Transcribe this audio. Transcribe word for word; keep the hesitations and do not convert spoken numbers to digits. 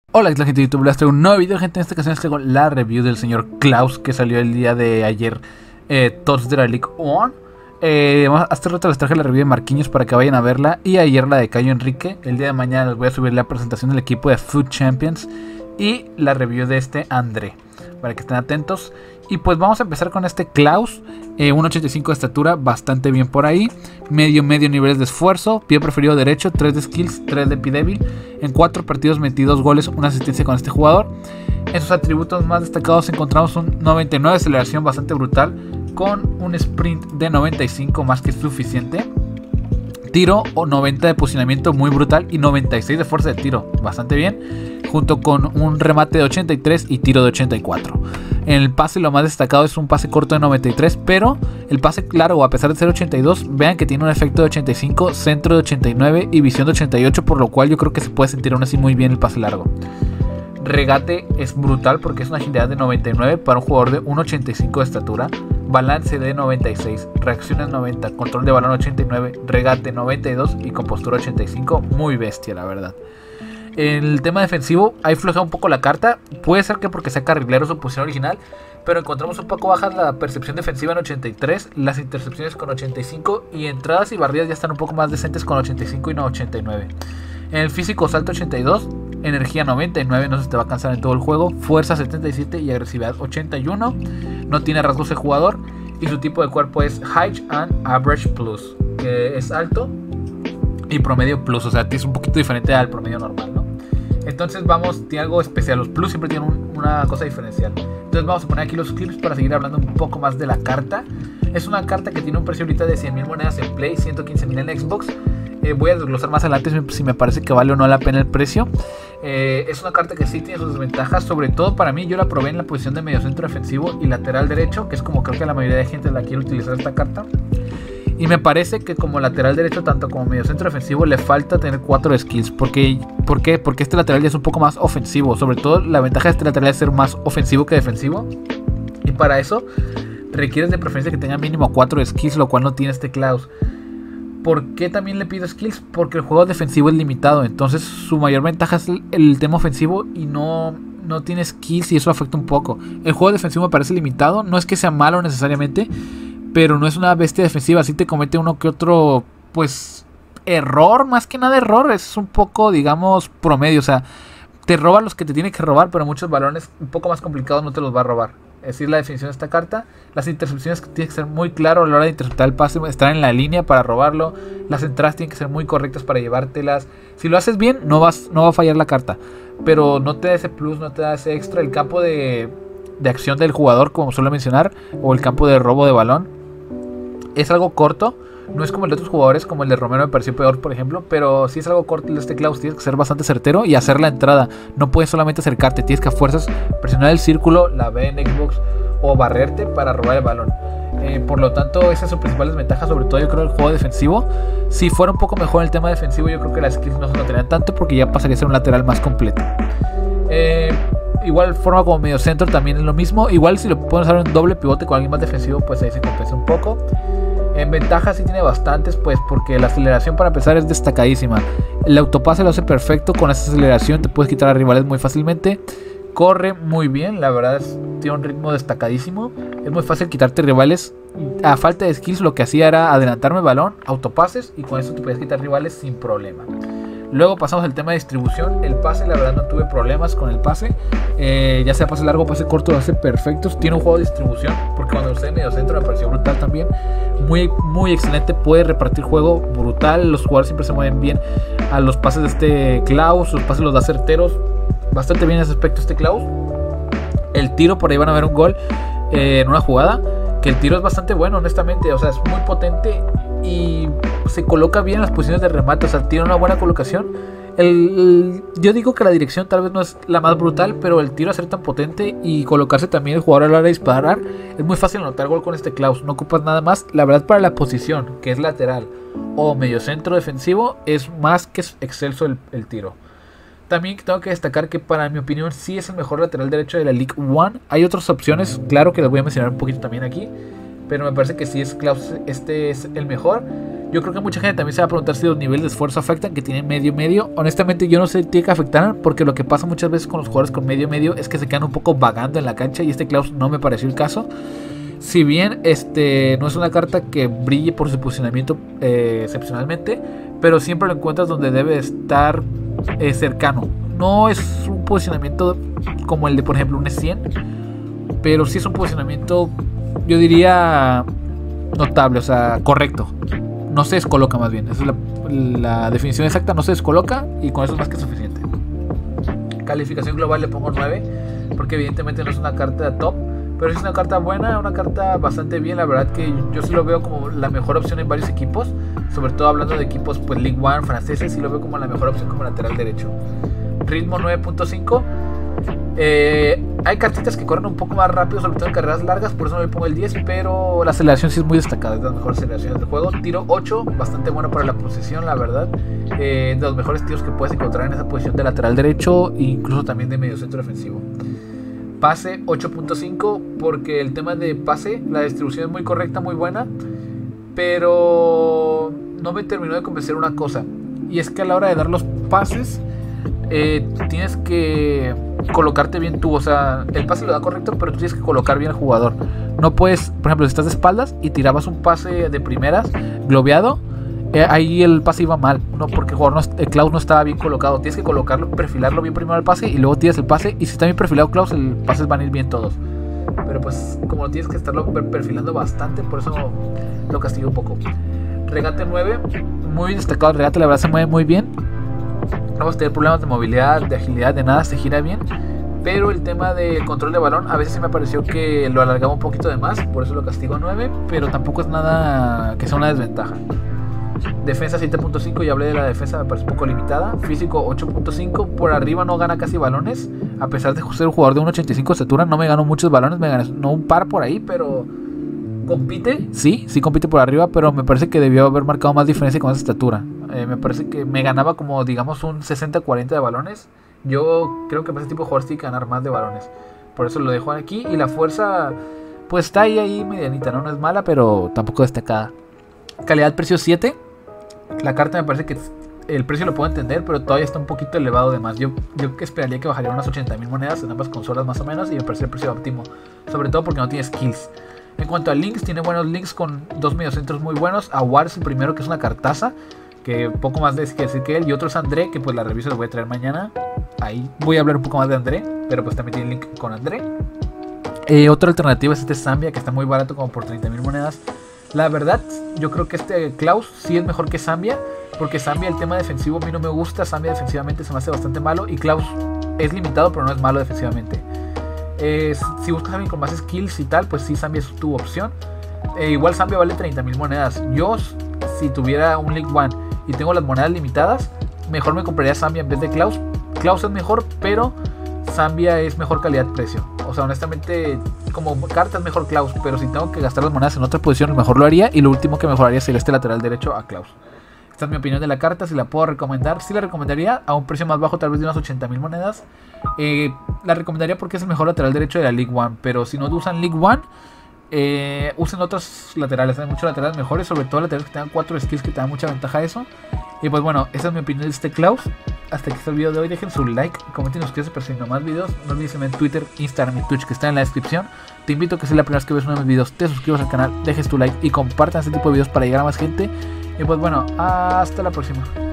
Hola, la gente de YouTube, les traigo un nuevo video, gente. En esta ocasión les traigo la review del señor Klaus, que salió el día de ayer, eh, Tots de la League One. Eh, hasta rato les traje la review de Marquinhos para que vayan a verla, y ayer la de Cayo Henrique. El día de mañana les voy a subir la presentación del equipo de Food Champions y la review de este André, para que estén atentos. Y pues vamos a empezar con este Klaus, eh, uno ochenta y cinco de estatura, bastante bien por ahí. Medio, medio niveles de esfuerzo, pie preferido derecho, tres de skills, tres de pie débil. En cuatro partidos metí dos goles, una asistencia con este jugador. En sus atributos más destacados encontramos un noventa y nueve de aceleración bastante brutal, con un sprint de noventa y cinco más que suficiente. Tiro o noventa de posicionamiento muy brutal y noventa y seis de fuerza de tiro, bastante bien, junto con un remate de ochenta y tres y tiro de ochenta y cuatro. En el pase lo más destacado es un pase corto de noventa y tres, pero el pase largo, a pesar de ser ochenta y dos, vean que tiene un efecto de ochenta y cinco, centro de ochenta y nueve y visión de ochenta y ocho, por lo cual yo creo que se puede sentir aún así muy bien el pase largo. Regate es brutal porque es una agilidad de noventa y nueve para un jugador de uno ochenta y cinco de estatura. Balance de noventa y seis, reacciones noventa, control de balón ochenta y nueve, regate noventa y dos y compostura ochenta y cinco. Muy bestia, la verdad. En el tema defensivo, ahí floja un poco la carta. Puede ser que porque sea carrilero su posición original, pero encontramos un poco baja la percepción defensiva en ochenta y tres, las intercepciones con ochenta y cinco, y entradas y barridas ya están un poco más decentes con ochenta y cinco y no ochenta y nueve. En el físico, salto ochenta y dos, energía noventa y nueve, no se te va a cansar en todo el juego, fuerza setenta y siete y agresividad ochenta y uno. No tiene rasgos de jugador y su tipo de cuerpo es Height and Average Plus, que es alto y promedio plus, o sea, es un poquito diferente al promedio normal, ¿no? Entonces vamos, tiene algo especial, los plus siempre tienen un, una cosa diferencial. Entonces vamos a poner aquí los clips para seguir hablando un poco más de la carta. Es una carta que tiene un precio ahorita de cien mil monedas en Play, ciento quince mil en Xbox. Eh, voy a desglosar más adelante si me parece que vale o no la pena el precio. Eh, es una carta que sí tiene sus desventajas, sobre todo para mí. Yo la probé en la posición de mediocentro defensivo y lateral derecho, que es como creo que la mayoría de gente la quiere utilizar esta carta. Y me parece que como lateral derecho, tanto como mediocentro defensivo, le falta tener cuatro skills. Porque, ¿Por qué? Porque este lateral ya es un poco más ofensivo. Sobre todo la ventaja de este lateral es ser más ofensivo que defensivo. Y para eso requieres de preferencia que tenga mínimo cuatro skills, lo cual no tiene este Klaus. ¿Por qué también le pido skills? Porque el juego defensivo es limitado. Entonces su mayor ventaja es el, el tema ofensivo y no, no tiene skills, y eso afecta un poco. El juego defensivo me parece limitado. No es que sea malo necesariamente, pero no es una bestia defensiva. Así te comete uno que otro, pues, error. Más que nada error. Es un poco, digamos, promedio. O sea, te roba los que te tiene que robar, pero muchos balones un poco más complicados no te los va a robar. Es decir, la definición de esta carta. Las intercepciones tienen que ser muy claro a la hora de interceptar el pase, estar en la línea para robarlo. Las entradas tienen que ser muy correctas para llevártelas. Si lo haces bien, no, vas, no va a fallar la carta, pero no te da ese plus, no te da ese extra. El campo de, de acción del jugador, como suelo mencionar, o el campo de robo de balón, es algo corto. No es como el de otros jugadores, como el de Romero me pareció peor, por ejemplo. Pero sí es algo corto el de este Klaus. Tienes que ser bastante certero y hacer la entrada. No puedes solamente acercarte, tienes que a fuerzas presionar el círculo, la B en Xbox, o barrerte para robar el balón. eh, Por lo tanto, esa es su principal desventaja. Sobre todo yo creo el juego defensivo. Si fuera un poco mejor el tema defensivo, yo creo que las skills no se notarían tanto, porque ya pasaría a ser un lateral más completo. eh, Igual forma como medio centro también es lo mismo. Igual si lo pueden usar en doble pivote con alguien más defensivo, pues ahí se compensa un poco. En ventaja sí tiene bastantes, pues porque la aceleración para empezar es destacadísima. El autopase lo hace perfecto. Con esa aceleración te puedes quitar a rivales muy fácilmente. Corre muy bien, la verdad es, tiene un ritmo destacadísimo. Es muy fácil quitarte rivales. A falta de skills lo que hacía era adelantarme el balón, autopases, y con eso te puedes quitar rivales sin problema. Luego pasamos al tema de distribución. El pase, la verdad no tuve problemas con el pase. eh, Ya sea pase largo o pase corto, lo hace perfectos. Tiene un juego de distribución, porque cuando lo usé en medio centro me pareció brutal también. Muy, muy excelente, puede repartir juego brutal. Los jugadores siempre se mueven bien a los pases de este Klaus. Los pases los da certeros. Bastante bien en ese aspecto este Klaus. El tiro, por ahí van a ver un gol eh, en una jugada. Que el tiro es bastante bueno, honestamente. O sea, es muy potente y se coloca bien en las posiciones de remate. O sea, tiene una buena colocación. El, el, yo digo que la dirección tal vez no es la más brutal, pero el tiro a ser tan potente y colocarse también el jugador a la hora de disparar, es muy fácil anotar gol con este Klaus. No ocupas nada más. La verdad, para la posición, que es lateral o mediocentro defensivo, es más que excelso el, el tiro. También tengo que destacar que para mi opinión sí es el mejor lateral derecho de la League One. Hay otras opciones, claro que les voy a mencionar un poquito también aquí, pero me parece que sí es Klaus, este es el mejor. Yo creo que mucha gente también se va a preguntar si los niveles de esfuerzo afectan, que tienen medio medio. Honestamente yo no sé si tiene que afectar, porque lo que pasa muchas veces con los jugadores con medio medio es que se quedan un poco vagando en la cancha, y este Klaus no me pareció el caso. Si bien este no es una carta que brille por su posicionamiento eh, excepcionalmente, pero siempre lo encuentras donde debe estar eh, cercano. No es un posicionamiento como el de, por ejemplo, un E cien, pero sí es un posicionamiento, yo diría, notable, o sea, correcto. No se descoloca, más bien, esa es la, la definición exacta, no se descoloca, y con eso es más que suficiente. Calificación global le pongo nueve, porque evidentemente no es una carta top, pero es una carta buena, una carta bastante bien. La verdad que yo sí lo veo como la mejor opción en varios equipos, sobre todo hablando de equipos pues League One franceses, sí lo veo como la mejor opción como lateral derecho. Ritmo nueve punto cinco. Eh, hay cartitas que corren un poco más rápido, sobre todo en carreras largas, por eso no le pongo el diez, pero la aceleración sí es muy destacada, es de las mejores aceleraciones del juego. Tiro ocho, bastante bueno para la posición, la verdad. Eh, de los mejores tiros que puedes encontrar en esa posición de lateral derecho, e incluso también de medio centro defensivo. Pase ocho punto cinco, porque el tema de pase, la distribución es muy correcta, muy buena, pero no me terminó de convencer una cosa, y es que a la hora de dar los pases eh, tienes que colocarte bien tú, o sea, el pase lo da correcto, pero tú tienes que colocar bien al jugador. No puedes, por ejemplo, si estás de espaldas y tirabas un pase de primeras globeado, eh, ahí el pase iba mal, no, porque el, jugador no, el Klaus no estaba bien colocado. Tienes que colocarlo, perfilarlo bien primero al pase y luego tiras el pase, y si está bien perfilado Klaus, el pases van a ir bien todos. Pero pues como tienes que estarlo perfilando bastante, por eso lo castigo un poco. Regate nueve, muy destacado el regate, la verdad se mueve muy bien. No vas a tener problemas de movilidad, de agilidad, de nada, se gira bien. Pero el tema del control de balón, a veces sí me pareció que lo alargaba un poquito de más, por eso lo castigo a nueve, pero tampoco es nada que sea una desventaja. Defensa siete punto cinco, ya hablé de la defensa, me parece un poco limitada. Físico ocho punto cinco, por arriba no gana casi balones, a pesar de ser un jugador de uno ochenta y cinco de estatura, no me ganó muchos balones, me ganó no un par por ahí, pero compite, sí, sí compite por arriba, pero me parece que debió haber marcado más diferencia con esa estatura. Eh, me parece que me ganaba como, digamos, un sesenta cuarenta de balones. Yo creo que para ese tipo de jugadores tiene que ganar más de balones, por eso lo dejo aquí. Y la fuerza, pues está ahí, ahí medianita, ¿no? No es mala, pero tampoco destacada. Calidad-precio siete. La carta me parece que el precio lo puedo entender, pero todavía está un poquito elevado de más. Yo, yo esperaría que bajaría unas ochenta mil monedas en ambas consolas más o menos, y me parece el precio óptimo, sobre todo porque no tiene skills. En cuanto a links, tiene buenos links con dos mediocentros muy buenos. Awar es el primero, que es una cartaza, que poco más de que decir que él. Y otro es André, que pues la revisa la voy a traer mañana. Ahí voy a hablar un poco más de André, pero pues también tiene link con André. Eh, otra alternativa es este Zambia, que está muy barato, como por treinta mil monedas. La verdad, yo creo que este Klaus sí es mejor que Zambia, porque Zambia, el tema defensivo a mí no me gusta. Zambia defensivamente se me hace bastante malo, y Klaus es limitado, pero no es malo defensivamente. Eh, si buscas a alguien con más skills y tal, pues sí, Zambia es tu opción. Eh, igual Zambia vale treinta mil monedas. Yo, si tuviera un League One y tengo las monedas limitadas, mejor me compraría Zambia en vez de Klaus. Klaus es mejor, pero Zambia es mejor calidad-precio. O sea, honestamente, como carta es mejor Klaus, pero si tengo que gastar las monedas en otra posición, mejor lo haría. Y lo último que mejoraría sería este lateral derecho a Klaus. Esta es mi opinión de la carta. Si la puedo recomendar, sí la recomendaría a un precio más bajo, tal vez de unas ochenta mil monedas. Eh, la recomendaría porque es el mejor lateral derecho de la League One. Pero si no usan League One, eh, usen otros laterales. Hay muchos laterales mejores, sobre todo laterales que tengan cuatro skills, que te dan mucha ventaja a eso. Y pues bueno, esa es mi opinión de este Klaus. Hasta aquí está el video de hoy. Dejen su like, comenten y suscríbanse para seguir más videos. No olviden seguirme en Twitter, Instagram y Twitch, que están en la descripción. Te invito a que si es la primera vez que ves uno de mis videos, te suscribas al canal, dejes tu like y compartan este tipo de videos para llegar a más gente. Y pues bueno, hasta la próxima.